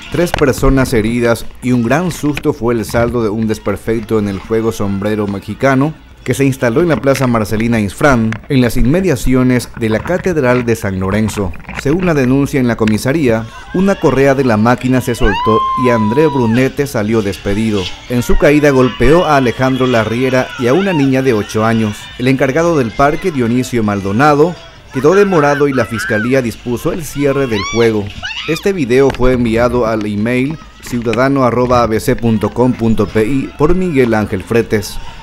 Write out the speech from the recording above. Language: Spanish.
3 personas heridas y un gran susto fue el saldo de un desperfecto en el juego sombrero mexicano que se instaló en la Plaza Marcelina Insfrán, en las inmediaciones de la Catedral de San Lorenzo. Según la denuncia en la comisaría, una correa de la máquina se soltó y André Brunete salió despedido. En su caída golpeó a Alejandro Larriera y a una niña de 8 años. El encargado del parque, Dionisio Maldonado, quedó demorado y la fiscalía dispuso el cierre del juego. Este video fue enviado al email ciudadano@abc.com.pi por Miguel Ángel Fretes.